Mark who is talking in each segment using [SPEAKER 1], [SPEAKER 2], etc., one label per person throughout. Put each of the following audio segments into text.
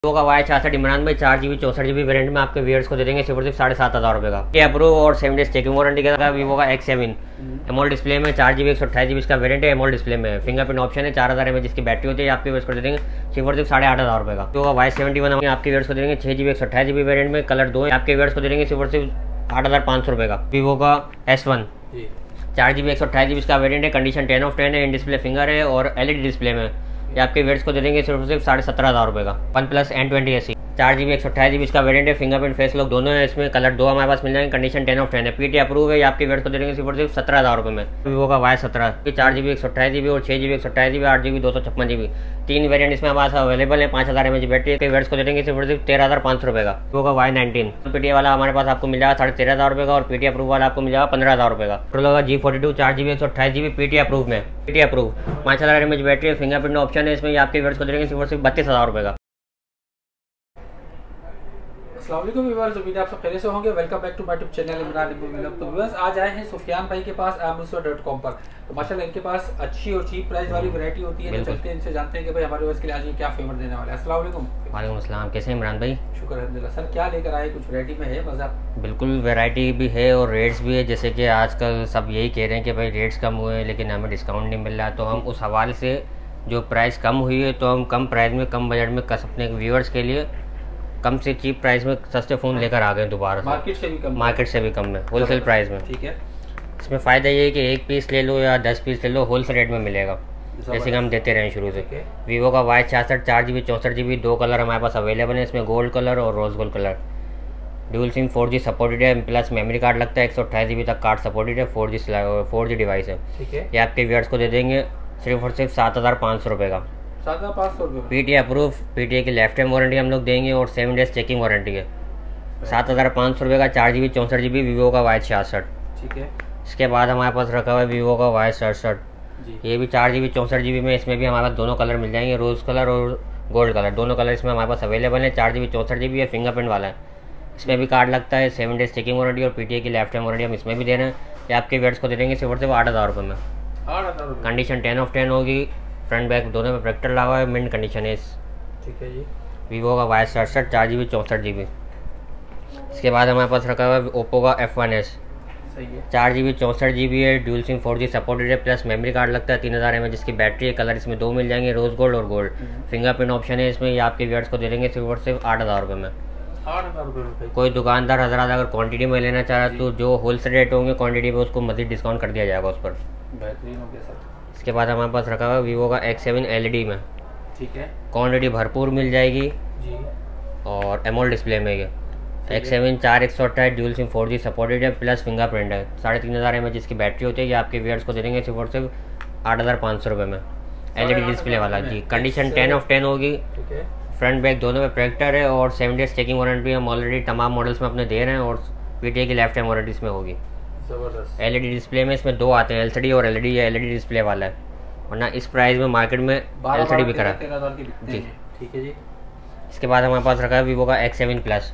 [SPEAKER 1] Vivo का Y66 Imran भाई 4GB 64GB variant में आपके व्यूअर्स को दे देंगे सिर्फ 7,500 रुपये का। ये अप्रूव और 7 डेज चेकिंग वारंटी का वीवो का X7 एमोल डिस्प्ले में 4GB 128GB इसका वेरिएंट है, एमोल डिस्प्ले में फिंगरप्रिंट ऑप्शन है, 4000 mAh जिसकी बैटरी होती है, आपके व्यूअर्स को दे देंगे सिर्फ 8,500 रुपये का। वीवो का Y71 आपके व्यूअर्स को दे देंगे 6GB 128GB वेरिएंट में, कलर 2 आपके व्यूअर्स को दे देंगे सिर्फ 8,500 रुपये का। वीवो का S1 4GB 128GB इसका वेरिएंट है, कंडीशन 10 ऑफ 10 है, इन डिस्प्ले फिंगर है और LED डिस्प्ले में, ये आपके वेट्स को दे देंगे सिर्फ 17,500 रुपये का। OnePlus N20 SE 4GB 128GB इसका वेरिएंट है, फिंगरप्रिंट फेस लॉक दोनों है, इसमें कलर 2 हमारे पास मिल जाएंगे, कंडीशन 10 ऑफ 10 है, PT अप्रूव है, ये आपके वेट्स को दे देंगे सिर्फ 17,000 रुपये में। वीवो का Y17 4GB 128GB और 6GB 128GB 8GB 256GB 3 variant इसमें हमारे पास अवेलेबल है, 5000 mAh बैटरी के वेट्स को दे देंगे सिर्फ 13,500 रुपये का। वीवो का Y19 PT वाला हमारे पास आपको मिल जाएगा 13,500 रुपये का और PT अप्रूव वाला आपको मिल जाएगा 15,000 रुपये का। Motorola का G42 4GB 128GB PT approve में, PT approve 5000 mAh battery, fingerprint option है, इसमें आपके वेट्स को दे देंगे सिर्फ 32,000 रुपये का।
[SPEAKER 2] अस्सलाम वालेकुम व्यूअर्स, उम्मीद है आप सब खैरियत से होंगे। Welcome back to my YouTube channel Imran Ibbu vlog. तो व्यूअर्स आज आए हैं सुफियान भाई के पास amazon.com पर। तो माशाल्लाह इनके पास अच्छी और चीप प्राइस वाली वैरायटी होती है। तो चलते हैं इनसे जानते हैं कि भाई हमारे व्यूअर्स के लिए आज ये क्या फेवर देने वाले हैं। अस्सलाम वालेकुम।
[SPEAKER 1] वालेकुम अस्सलाम, कैसे हैं इमरान भाई?
[SPEAKER 2] शुक्र अल्हम्दुलिल्लाह। सर क्या लेकर आए, कुछ वैरायटी में है मज़ा?
[SPEAKER 1] बिल्कुल वैरायटी भी है और रेट्स भी है। जैसे कि आजकल सब यही कह रहे हैं कि भाई रेट्स कम हुए हैं लेकिन हमें डिस्काउंट नहीं मिल रहा, तो हम उस हवाले से जो प्राइस कम हुई है तो हम कम प्राइस में कम बजट में अपने व्यूअर्स के लिए कम से चीप प्राइस में सस्ते फ़ोन लेकर आ गए दोबारा।
[SPEAKER 2] मार्केट से भी कम
[SPEAKER 1] में होलसेल प्राइस में।
[SPEAKER 2] ठीक है,
[SPEAKER 1] इसमें फ़ायदा ये है कि एक पीस ले लो या 10 पीस ले लो, होलसेल रेट में मिलेगा, जैसे कि हम देते रहे शुरू से। वीवो का Y66 4GB 64GB 2 कलर हमारे पास अवेलेबल है, इसमें गोल्ड कलर और rose gold colour. Dual SIM 4G supported है, प्लस मेमोरी कार्ड लगता है, 128GB तक कार्ड सपोर्टेड है, 4G डिवाइस है।
[SPEAKER 2] ठीक है,
[SPEAKER 1] ये आपके व्यूअर्स को दे देंगे सिर्फ और सिर्फ 7,500 रुपये का।
[SPEAKER 2] 7,500 रुपये।
[SPEAKER 1] PT अप्रूव, PTA की लाइफ टाइम वारंटी हम लोग देंगे और 7 डेज चेकिंग वारंटी है। 7,500 रुपये का 4GB 64GB वीवो का Y66।
[SPEAKER 2] ठीक है,
[SPEAKER 1] इसके बाद हमारे पास रखा हुआ है वीवो का Y67, ये भी 4GB 64GB में, इसमें भी हमारे पास दोनों कलर मिल जाएंगे, रोज़ कलर और गोल्ड कलर, दोनों कलर इसमें हमारे पास अवेलेबल है। 4GB 64GB है, फिंगरप्रिंट वाला है, इसमें भी कार्ड लगता है, 7 डेज चेकिंग वारंटी और PTA की लाइफ टाइम वारंटी हम इसमें भी दे रहे हैं। ये आपके वेट्स को दे देंगे सिर्फ 8,000 रुपये में।
[SPEAKER 2] 8,000 रुपये,
[SPEAKER 1] कंडीशन 10 ऑफ 10 होगी, फ्रंट बैक दोनों में प्रोटेक्टर लगा हुआ है, मिंट कंडीशन है।
[SPEAKER 2] ठीक है जी,
[SPEAKER 1] वीवो का Y67 4GB 64GB। इसके बाद हमारे पास रखा हुआ है ओप्पो का F1s,
[SPEAKER 2] सही है,
[SPEAKER 1] 4GB 64GB है, ड्यूल सिम 4G सपोर्टेड है, प्लस मेमोरी कार्ड लगता है, 3000 mAh जिसकी बैटरी है, कलर इसमें 2 मिल जाएंगे, रोज़ गोल्ड और गोल्ड। फिंगरप्रिंट ऑप्शन है इसमें, ये आपके व्यूअर्स को दे देंगे सिर्फ 8,000 रुपये में।
[SPEAKER 2] 8,000 रुपये।
[SPEAKER 1] कोई दुकानदार हज़रात अगर क्वांटिटी में लेना चाह रहा है तो जो होलसेल रेट होंगे क्वांटिटी पे उसको मज़ीद डिस्काउंट कर दिया जाएगा उस पर।
[SPEAKER 2] बेहतरीन हो गया सर।
[SPEAKER 1] इसके बाद हमारे पास रखा हुआ है वीवो का X7 LED में,
[SPEAKER 2] ठीक है,
[SPEAKER 1] क्वांटिटी भरपूर मिल जाएगी
[SPEAKER 2] जी,
[SPEAKER 1] और एमोल डिस्प्ले में ये X7 4 128 dual SIM 4G supported है, प्लस फिंगरप्रिंट है, 3,500 mAh जिसकी बैटरी होती है, ये आपके व्यूअर्स को दे देंगे सिर्फ और सिर्फ 8,500 रुपये में। LED डिस्प्ले वाला जी, कंडीशन 10 ऑफ 10 होगी,
[SPEAKER 2] ठीक है,
[SPEAKER 1] फ्रंट बैक दोनों में प्रोटेक्टर है और 7 डेज चेकिंग वारंटी हम ऑलरेडी तमाम मॉडल्स में अपने दे रहे हैं और PTA की लाइफ टाइम वारंटी इसमें होगी।
[SPEAKER 2] ज़बरदस्त।
[SPEAKER 1] LED डिस्प्ले में इसमें 2 आते हैं, LCD और LED, या LED डिस्प्ले वाला है, वरना इस प्राइस में मार्केट में LCD भी करा
[SPEAKER 2] जी। ठीक है जी।
[SPEAKER 1] इसके बाद हमारे पास रखा है वीवो का X7 प्लस,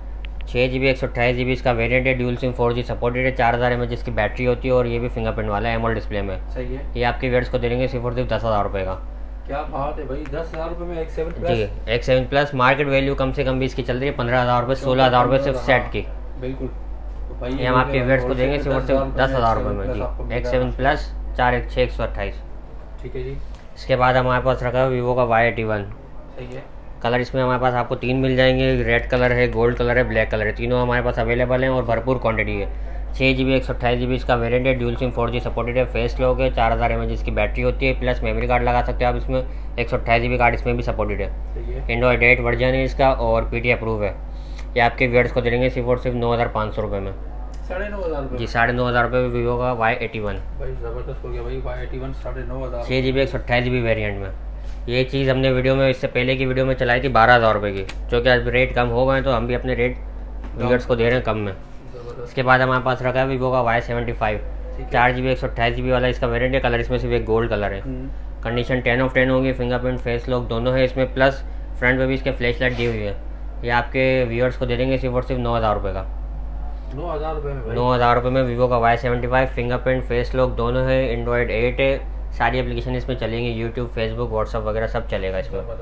[SPEAKER 1] 6GB 128GB इसका वेरिएंट है, ड्यूल सिम 4G सपोर्टेड है, 4000 mAh जिसकी बैटरी होती है और ये भी फिंगरप्रिंट वाला है, एमोल डिस्प्ले में।
[SPEAKER 2] सही है,
[SPEAKER 1] ये आपके वेट्स को दे देंगे सिर्फ और सिर्फ 10,000 रुपये का।
[SPEAKER 2] क्या बात है भाई, 10,000 रुपये में X7 प्लस?
[SPEAKER 1] जी, X7 प्लस मार्केट वैल्यू कम से कम भी इसकी चल रही है 15,000 रुपये, 16,000 रुपये सिर्फ सेट की।
[SPEAKER 2] बिल्कुल, तो भाई
[SPEAKER 1] ये हम आपके वेट्स को देंगे सिर्फ और सिर्फ 10,000 रुपये में जी। X7 plus 4/6/128।
[SPEAKER 2] ठीक है जी।
[SPEAKER 1] इसके बाद हमारे पास रखा है वीवो का Y81,
[SPEAKER 2] सही है,
[SPEAKER 1] कलर इसमें हमारे पास आपको 3 मिल जाएंगे, रेड कलर है, गोल्ड कलर है, ब्लैक कलर है, तीनों हमारे पास अवेलेबल हैं और भरपूर क्वांटिटी है। 6GB 128GB इसका वेरिएंट है, ड्यूल सिम 4G सपोर्टेड है, फेस लॉक है, 4000 mAh जिसकी बैटरी होती है, प्लस मेमोरी कार्ड लगा सकते हो आप इसमें, 128GB कार्ड इसमें भी सपोर्टेड है। एंड्रॉइड 8 वर्जन है इसका और PT अप्रूव है। ये आपके व्यूअर्स को दे देंगे सिर्फ और सिर्फ 9,500 रुपये में।
[SPEAKER 2] 9,500 रुपये
[SPEAKER 1] जी, 9,500 रुपये वीवो का Y81
[SPEAKER 2] भाई, ज़बरदस्त हो गया भाई। Y81 9,500,
[SPEAKER 1] 6GB 128GB वेरिएंट में। ये चीज़ हमने वीडियो में इससे पहले की वीडियो में चलाई थी 12,000 रुपये की, जो कि आज रेट कम हो गए तो हम भी अपने रेट व्यूअर्स को दे रहे हैं कम में। इसके बाद हमारे पास रखा है वीवो का Y75 4GB 128GB वाला, इसका वेरिएंट है, कलर इसमें सिर्फ एक गोल्ड कलर है, कंडीशन 10 ऑफ 10 होगी, फिंगरप्रिंट फेस लॉक दोनों है इसमें, प्लस फ्रंट में भी इसके फ्लैश लाइट दी हुई है। ये आपके व्यूअर्स को दे देंगे सिर्फ और सिर्फ 9,000 रुपये का।
[SPEAKER 2] 9,000 रुपये में?
[SPEAKER 1] 9,000 रुपये में वीवो का Y75, फिंगरप्रिंट फेस लॉक दोनों है, एंड्रॉइड 8 है, सारी एप्लीकेशन इसमें चलेंगी, यूट्यूब, फेसबुक, व्हाट्सअप वगैरह सब चलेगा इसमें।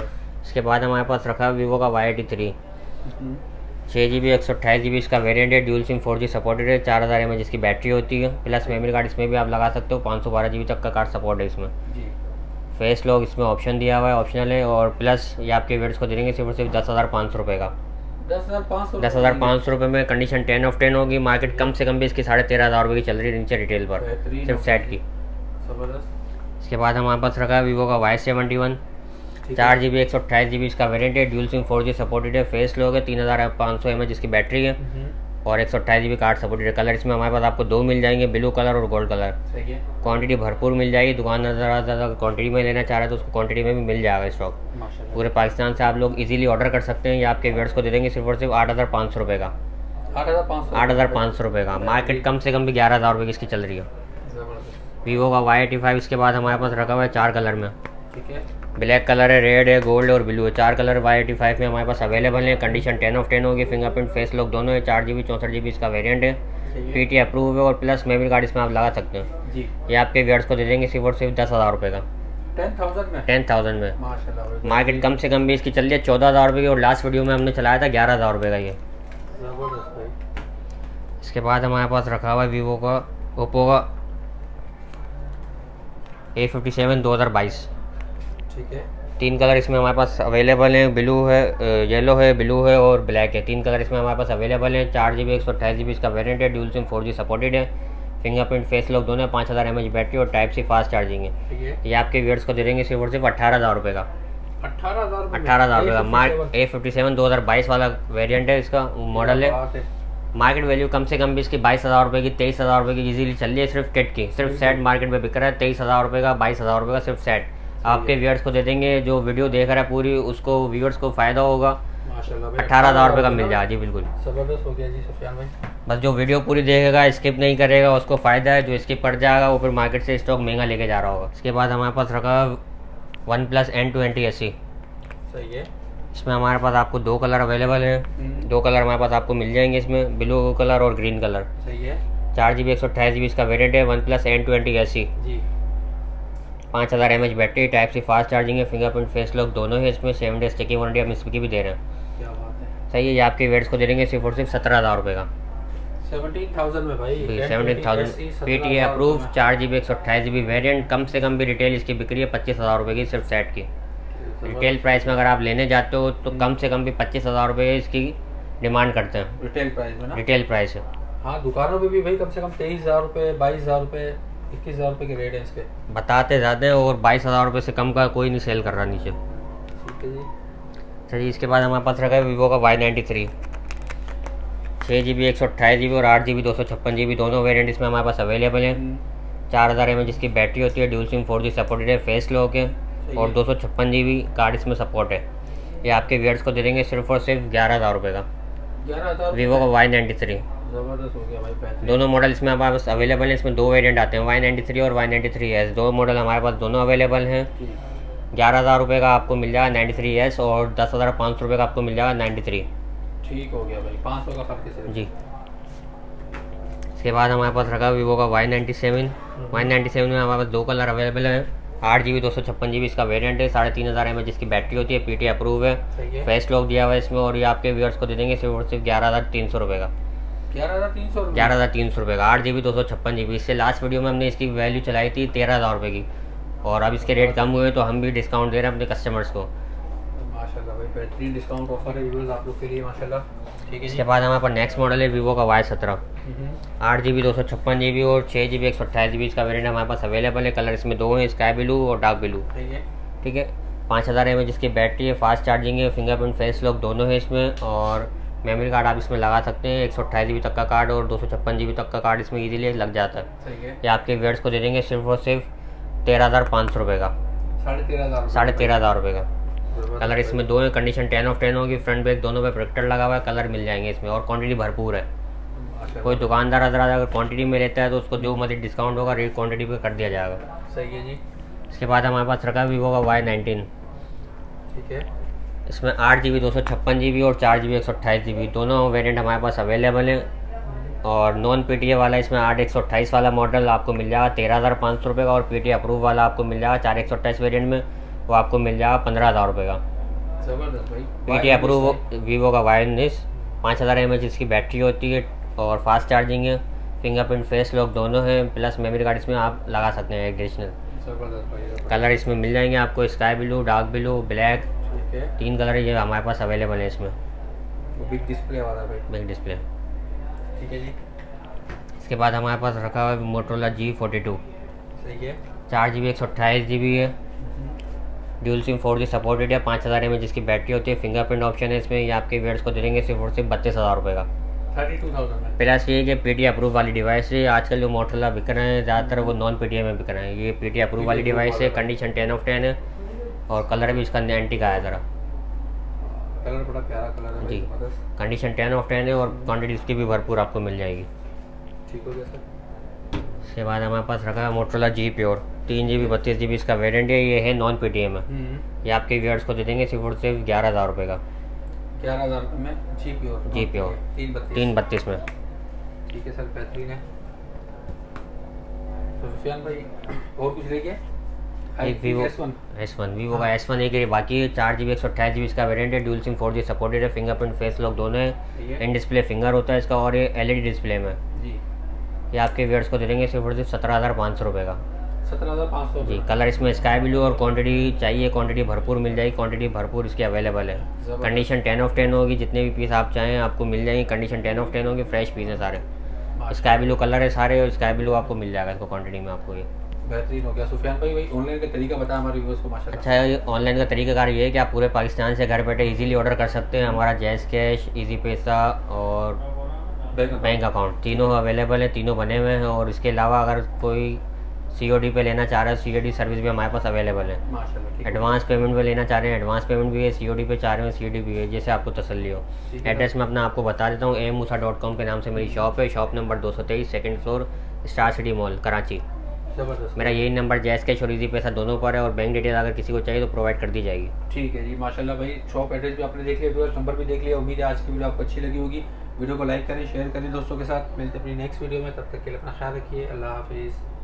[SPEAKER 1] इसके बाद हमारे पास रखा है वीवो का Y83 6GB 128GB इसका वेरिएंट है। ड्यूल सिम 4G सपोर्टेड है। 4000 mAh इसकी बैटरी होती है। प्लस मेमोरी कार्ड इसमें भी आप लगा सकते हो। 512GB तक का कार्ड सपोर्ट है इसमें। फेस लॉक इसमें ऑप्शन दिया हुआ है, ऑप्शनल है। और प्लस ये आपके व्यूअर्स को दे देंगे सिर्फ 10,500 रुपये का। 10,500 रुपये में कंडीशन 10 ऑफ 10 होगी। मार्केट कम से कम भी इसकी 13,500 रुपये की चल रही है नीचे रिटेल पर, सिर्फ सेट की। इसके बाद हमारे पास रखा है वीवो का Y71 4GB 128GB इसका वेरिएंट है। ड्यूल सिम 4G सपोर्टेड है। फेस लॉक है। 3500 mAh इसकी बैटरी है और 128GB कार्ड सपोर्टेड है। कलर इसमें हमारे पास आपको दो मिल जाएंगे, ब्लू कलर और गोल्ड कलर। क्वांटिटी भरपूर मिल जाएगी। दुकानदार ज़्यादा क्वांटिटी में लेना चाह रहे हैं तो उसको क्वांटिटी में भी मिल जाएगा स्टॉक। पूरे पाकिस्तान से आप लोग इजीली ऑर्डर कर सकते हैं। ये आपके व्यूअर्स को दे देंगे सिर्फ और सिर्फ 8,500 रुपये का। 8,500 रुपये का। मार्केट कम से कम भी 11,000 रुपये की इसकी चल रही है। वीवो का Y85 इसके बाद हमारे पास रखा हुआ है 4 कलर में। ब्लैक कलर है, रेड है, गोल्ड और ब्लू है। 4 कलर Y85 में हमारे पास अवेलेबल है। कंडीशन 10 ऑफ 10 होगी। फिंगरप्रिंट फेस लॉक दोनों है। 4GB 64GB इसका वेरिएंट है। PT अप्रूव है और प्लस मेमोरी कार्ड इसमें आप लगा सकते हैं। ये आपके व्यूअर्स को दे देंगे सिर्फ और सिर्फ 10,000 रुपये का। 10,000 में। मार्केट कम से कम भी इसकी चल रही है 14,000 रुपये की और लास्ट वीडियो में हमने चलाया था 11,000 रुपये का ये। इसके बाद हमारे पास रखा हुआ है वीवो का ओप्पो का A57 2022।
[SPEAKER 2] ठीक है।
[SPEAKER 1] 3 कलर इसमें हमारे पास अवेलेबल हैं। ब्लू है, येलो है, ब्लू है और ब्लैक है। 3 कलर इसमें हमारे पास अवेलेबल हैं। 4GB 128GB इसका वेरिएंट है। ड्यूल सिम 4G सपोर्टेड है। फिंगरप्रिंट फेस लॉक दोनों है। 5000 mAh बैटरी और टाइप सी फास्ट चार्जिंग है। ये आपके व्यूअर्स को दे देंगे सिर्फ और सिर्फ 18,000 रुपये का। 18,000 रुपये का। A57 2022 वाला वेरिएंट है, इसका मॉडल है। मार्केट वैल्यू कम से कम भी इसकी 22,000 रुपये की 23,000 रुपये की इजीली चल रही है सिर्फ किट की। सिर्फ सेट मार्केट में बिक रहा है 23,000 रुपये का, 22,000 रुपये का सिर्फ सेट। आपके व्यूअर्स को दे देंगे। जो वीडियो देख रहा है पूरी उसको व्यूअर्स को फ़ायदा होगा। 18,000 रुपये का मिल जाएगा जी। बिल्कुल
[SPEAKER 2] ज़बरदस्त हो गया जी सुफियान भाई।
[SPEAKER 1] बस जो वीडियो पूरी देखेगा, स्किप नहीं करेगा, उसको फ़ायदा है। जो स्किप कर जाएगा वो फिर मार्केट से स्टॉक महंगा लेके जा रहा होगा। इसके बाद हमारे पास रखा OnePlus N20 SE।
[SPEAKER 2] सही है।
[SPEAKER 1] इसमें हमारे पास आपको 2 कलर अवेलेबल हैं। 2 कलर हमारे पास आपको मिल जाएंगे इसमें, ब्लू कलर और ग्रीन कलर।
[SPEAKER 2] सही है।
[SPEAKER 1] 4GB 128GB इसका वेरिएंट है। OnePlus N20 SE। 5000 mAh battery, type C fast charging है। फिंगरप्रिंट फेस लॉक दोनों है इसमें। 7 डेज की वारंटी हम इसकी भी दे रहे हैं।
[SPEAKER 2] क्या बात है।
[SPEAKER 1] सही है। ये आपके वेट्स को दे देंगे सिर्फ और सिर्फ 17,000 रुपये का।
[SPEAKER 2] 17,000 में भाई।
[SPEAKER 1] 17,000 PT approve 4GB 128GB variant. कम से कम भी रिटेल इसकी बिक्री है 25,000 रुपये की सिर्फ सेट की। रिटेल प्राइस में अगर आप लेने जाते हो तो कम से कम भी 25,000 रुपये इसकी डिमांड करते हैं
[SPEAKER 2] रिटेल प्राइस में ना।
[SPEAKER 1] रिटेल प्राइस है।
[SPEAKER 2] हाँ, दुकानों पे भी भाई कम से कम 23,000 रुपये, 22,000 रुपये, 21,000 रुपये के रेट है इसके।
[SPEAKER 1] बताते ज़्यादा हैं और 22,000 रुपये से कम का कोई नहीं सेल कर रहा नीचे।
[SPEAKER 2] ठीक है जी।
[SPEAKER 1] चलिए इसके बाद हमारे पास रखा है वीवो का Y93 6GB 128GB और 8GB 256GB दोनों वेरिएंट इसमें हमारे पास अवेलेबल हैं। 4000 mAh इसकी बैटरी होती है। ड्यूल सिम 4G सपोर्टेड है। फेस लॉक है और 256GB कार्ड इसमें सपोर्ट है। ये आपके व्यूअर्स को दे देंगे सिर्फ और सिर्फ 11,000 रुपये का।
[SPEAKER 2] 11,000
[SPEAKER 1] वीवो का Y93।
[SPEAKER 2] ज़बरदस्त हो गया भाई।
[SPEAKER 1] दोनों मॉडल इसमें हमारे पास अवेलेबल हैं। इसमें 2 वेरिएंट आते हैं, Y93 और Y93S। 2 मॉडल हमारे पास दोनों अवेलेबल हैं। 11,000 रुपये का आपको मिल जाएगा 93S और 10,500 रुपये का आपको मिल जाएगा 93।
[SPEAKER 2] ठीक हो गया भाई। 500 का फर्क है
[SPEAKER 1] जी। इसके बाद हमारे पास रखा वीवो का Y97 में हमारे पास 2 कलर अवेलेबल हैं। 8GB 256GB इसका वेरिएंट है। 3,500 mAh इसकी बैटरी होती है। PT अप्रूव है। फेस लॉक दिया हुआ है इसमें और ये आपके व्यूअर्स को दे देंगे सिर्फ और सिर्फ 11,300 रुपये का। 11,300 रुपये का। 8GB 256GB। इससे लास्ट वीडियो में हमने इसकी वैल्यू चलाई थी 13,000 रुपये की और अब इसके रेट कम हुए तो हम भी डिस्काउंट दे रहे हैं अपने कस्टमर्स को।
[SPEAKER 2] माशाल्लाह भाई, बेहतरीन डिस्काउंट ऑफर है व्यूअर्स आप लोग के लिए माशाल्लाह। ठीक है।
[SPEAKER 1] इसके बाद हमारे पास नेक्स्ट मॉडल है वीवो का Y17 8GB 256GB और 6GB 128GB इसका वेरिएंट हमारे पास अवेलेबल है। कलर इसमें 2 हैं, स्काई ब्लू और डार्क ब्लू। ठीक है। 5000 mAh इसकी बैटरी है। फास्ट चार्जिंग है। फिंगरप्रिंट फेस लॉक दोनों है इसमें और मेमोरी कार्ड आप इसमें लगा सकते हैं। 128GB तक का कार्ड और 256GB तक का कार्ड इसमें इजीली लग जाता है। ये आपके व्यूअर्स को दे देंगे सिर्फ और सिर्फ 13,500 रुपये का। 13,500 रुपये का। कलर इसमें 2 है। कंडीशन 10 ऑफ 10 होगी। फ्रंट बैक दोनों पे प्रोटेक्टर लगा हुआ है। कलर मिल जाएंगे इसमें और क्वांटिटी भरपूर है। कोई दुकानदार अगर क्वांटिटी में लेता है तो उसको जो मतलब डिस्काउंट होगा रेट क्वांटिटी पे कर दिया जाएगा।
[SPEAKER 2] सही है जी।
[SPEAKER 1] इसके बाद हमारे पास रखा है वीवो का Y19।
[SPEAKER 2] ठीक है। इसमें
[SPEAKER 1] 8GB 256GB और 4GB 128GB दोनों वेरिएंट हमारे पास अवेलेबल हैं और नॉन PTA वाला इसमें 8/128 वाला मॉडल आपको मिल जाएगा 13,500 रुपये का और PTA अप्रूव वाला आपको मिल जाएगा 4/128 वेरिएंट में वो आपको मिल जाएगा 15,000 रुपये का।
[SPEAKER 2] जबरदस्त भाई।
[SPEAKER 1] पीटी अप्रूव वीवो का वायरलेस 5000 mAh इसकी बैटरी होती है और फास्ट चार्जिंग है, फिंगरप्रिंट फेस लॉक दोनों हैं, प्लस मेमोरी कार्ड इसमें आप लगा सकते हैं एडिशनल।
[SPEAKER 2] जबरदस्त भाई।
[SPEAKER 1] कलर इसमें मिल जाएंगे आपको, sky blue, dark blue, black,
[SPEAKER 2] ठीक है,
[SPEAKER 1] 3 कलर ये हमारे पास अवेलेबल है इसमें।
[SPEAKER 2] वो बिग डिस्प्ले वाला भाई।
[SPEAKER 1] Big display.
[SPEAKER 2] ठीक है जी।
[SPEAKER 1] इसके बाद हमारे पास रखा हुआ है मोटोरोला G42।
[SPEAKER 2] सही है।
[SPEAKER 1] 4GB 128GB है, ड्यूल सिम 4G सपोर्टेड है, 5000 mAh जिसकी बैटरी होती है, फिंगरप्रिंट ऑप्शन है इसमें। ये आपके वेयर्स को दे देंगे सिर्फ और सिर्फ 32,000 रुपये का।
[SPEAKER 2] 32,000 में।
[SPEAKER 1] प्लस ये कि पीटी अप्रूव वाली डिवाइस है। आजकल जो मोटोरोला बिक रहे हैं ज़्यादातर वो नॉन पीटीए में बिक रहे हैं। ये पीटी अप्रूव वाली डिवाइस है, कंडीशन 10/10 है और कलर भी इसका एंटी का है ज़रा।
[SPEAKER 2] कलर बड़ा प्यारा कलर है
[SPEAKER 1] जी,
[SPEAKER 2] भाई।
[SPEAKER 1] कंडीशन 10/10 है और क्वांटिटी इसकी भी भरपूर आपको मिल जाएगी।
[SPEAKER 2] ठीक हो गया सर।
[SPEAKER 1] उसके बाद हमारे पास रखा है Motorola G pure 3GB 32GB इसका वेरिएंट है। ये है नॉन पीटीए में। ये आपके व्यूअर्स को दे देंगे सिर्फ और सिर्फ 11,000 रुपये का।
[SPEAKER 2] 11,000 रुपये में जी प्योर।
[SPEAKER 1] 332 में।
[SPEAKER 2] ठीक है सर, बेहतरीन है। तो सुफियान भाई और कुछ लेके
[SPEAKER 1] वीवो S1 वीवो का S1 एक है, बाकी 4GB 128GB इसका वेरिएंट है, ड्यूल सिम 4G सपोर्टेड है, फिंगरप्रिंट फेस लॉक दोनों है, इन डिस्प्ले फिंगर होता है इसका और ये LED डिस्प्ले में
[SPEAKER 2] जी।
[SPEAKER 1] ये आपके व्यूअर्स को दे देंगे सिर्फ और सिर्फ 17,500 रुपये का।
[SPEAKER 2] 17,500
[SPEAKER 1] जी। कलर इसमें स्काई ब्लू और क्वांटिटी चाहिए, क्वांटिटी भरपूर मिल जाएगी, क्वांटिटी भरपूर इसकी अवेलेबल है। कंडीशन 10/10 होगी, जितने भी पीस आप चाहें आपको मिल जाएंगे। कंडीशन 10/10 होगी, फ्रेश पीस है सारे, स्काई ब्लू कलर है सारे और स्काई ब्लू आपको मिल जाएगा इसको क्वांटिटी में आपको। ये
[SPEAKER 2] बेहतरीन हो गया। सुफियान भाई ऑनलाइन का तरीका बताया हमारे व्यूअर्स को माशाल्लाह।
[SPEAKER 1] अच्छा है, ऑनलाइन का तरीकाकार ये है कि आप पूरे पाकिस्तान से घर बैठे इजीली ऑर्डर कर सकते हैं। हमारा जैज़ कैश, इजी पैसा और बैंक अकाउंट तीनों अवेलेबल है, तीनों बने हुए हैं। और इसके अलावा अगर कोई COD पे लेना चाह रहा है, COD सर्विस भी हमारे पास अवेलेबल है।
[SPEAKER 2] माशाल्लाह।
[SPEAKER 1] एडवांस पेमेंट पे लेना चाह रहे हैं, एडवांस पेमेंट भी है, COD पे चाह रहे हैं, COD भी है, जैसे आपको तसल्ली हो। एड्रेस मैं अपना आपको बता देता हूँ, amusa.com के नाम से मेरी शॉप है। Shop number 223 second floor, star city mall, Karachi. मेरा यही नंबर जैज़ कैश और इजी पैसा दोनों पर है और बैंक डिटेल अगर किसी को चाहिए तो प्रोवाइड कर दी जाएगी।
[SPEAKER 2] ठीक है जी, माशाल्लाह भाई। शॉप एड्रेस भी आपने देख लिया, व्यूअर्स नंबर भी देख लिया। उम्मीद है आज की वीडियो आपको अच्छी लगी होगी। वीडियो को लाइक करें, शेयर करें दोस्तों के साथ। मिलते हैं अपनी नेक्स्ट वीडियो में, तब तक के लिए अपना ख्याल रखिए। अल्लाह हाफिज़।